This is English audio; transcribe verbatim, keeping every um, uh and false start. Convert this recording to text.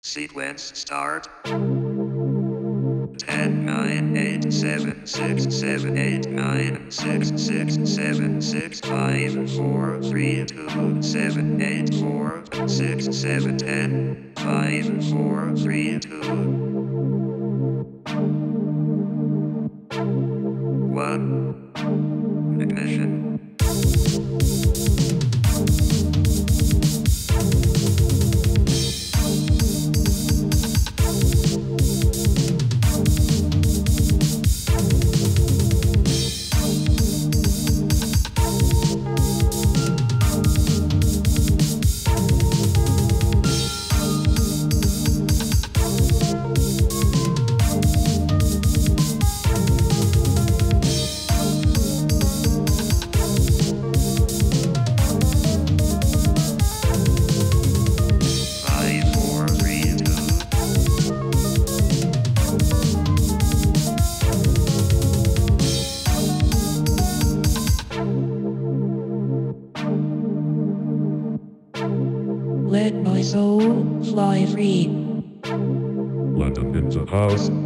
Sequence start. ten, nine, eight, seven, six, seven, eight, nine, six, six, seven, six, five, four, three, two, seven, eight, four, six, seven, ten, five, four, three, two, one. Ignition. Let my soul fly free. Let them into house.